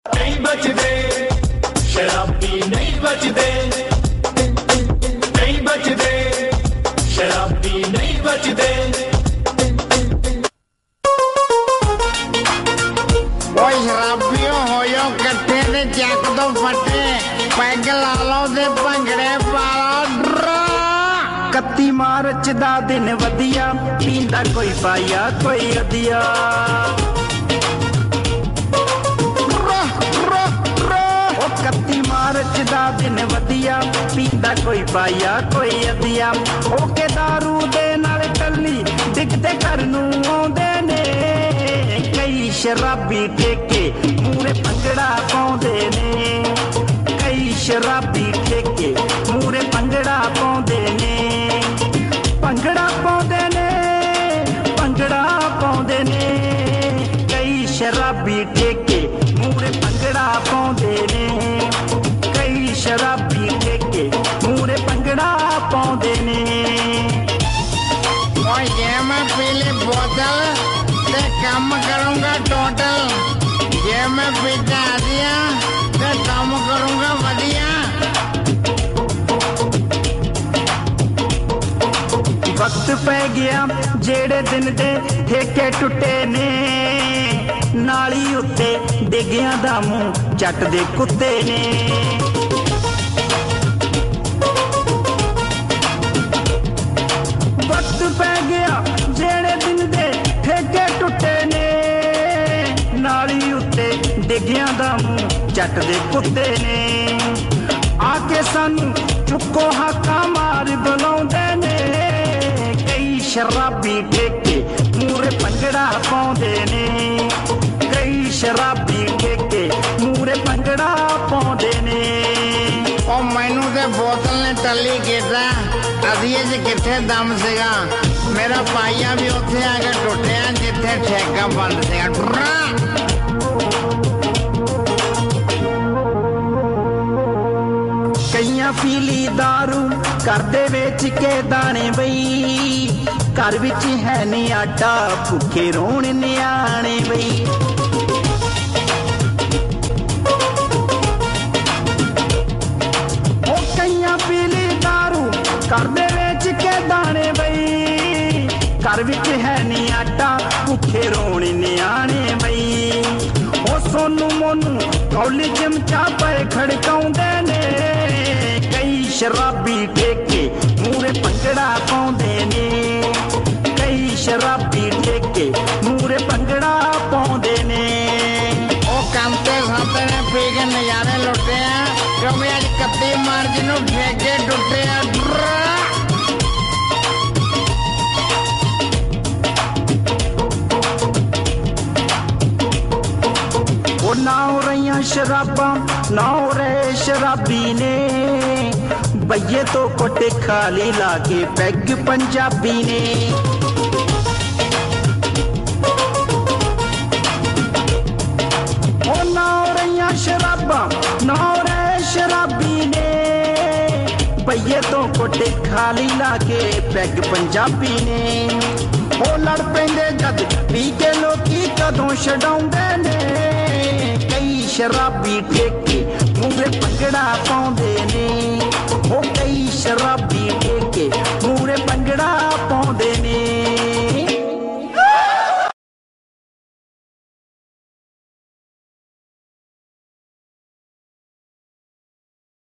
नहीं बचदे शराबी नहीं बचदे नहीं बचदे शराबी नहीं बचदे शराबियों होयो कट्ठे ने चक दो फटे पैग ला लो ते भंगड़े पा लो। 31 मार्च दा दिन वधिया पींदा कोई पाया कोई अदिया 31 मार्च दा दिन वधिया पींदा कोई पाया कोई अदिया ओके दारू दे नाल टल्ली डिगदे घर नूं आउंदे ने कई शराबी ठेके मूरे भंगड़ा पाउंदे ने कई शराबी ठेके मूरे भंगड़ा पाउंदे ने भंगड़ा पाउंदे ने भंगड़ा पाउंदे ने कई शराबी ठेके मूरे भंगड़ा पाउंदे ने कई शराबी ठेके मूरे भंगड़ा पाउंदे ने और ये मैं पीली बोतल ते काम करूंगा टोटल ये मैं पीता दिया ते काम करूंगा वधिया। वक्त पै गया जेड़े दिन दे ठेके टुटे ने नाली उत्ते डिगिया दा मुंह चट दे कुत्ते ने वक्त पै गया जेड़े दिन दे ठेके टुटे ने नाली उत्ते डिगिया दा मुंह चट दे कुत्ते ने आके सानू चुक्को हाका मार बुलाउंदे ने कई शराबी ठेके मूरे भंगड़ा पाउंदे ने कई शराबी ठेके मूरे भंगड़ा पाउंदे ने ओ मैनू ते बोतल ने टल्ली कीता अदिए च किथे दम सीगा मेरा पाइया भी उत्थे आके टुटिया जिथे ठेका बंद सीगा। कईयां पीली दारू करदे वेच के दाने बई घर विच है नी आटा भुखे रोण नियाणे बई ओ कईयां पीली दारू करदे वेच के दाने बई घर विच है नी आटा भुखे रोण नियाणे बई ओ सोनू मोनू कौली चमचा पे खड़काउंदे ने कई शराबी ठेके मूरे भंगड़ा पाउंदे ने कई शराबी ठेके मूरे भंगड़ा पाउंदे ने ओ कांते साते ने पी के नजारे लुटे क्योंकि अज 31 मार्च नूं ठेके टुटे ना हो रही शराबा ना हो रहे शराबी ने बइये तो कोटे खाली लाके पैग पंजाबी ने ओ ना हो रही शराबा ना हो रहे शराबी ने बइये तो कोटे खाली लाके पैग पंजाबी ने ओ लड़ पैंदे जद पी के लोकी कदों छडाउंदे ने शराबी ठेके मूरे भंगड़ा पाउंदे